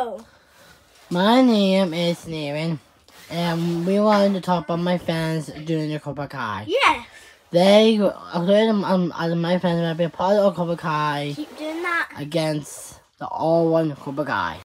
Go. My name is Steven, and we wanted to talk about my friends doing the Cobra Kai. Yes. My friends might be a part of Cobra Kai Keep doing that. against the all-one Cobra Kai.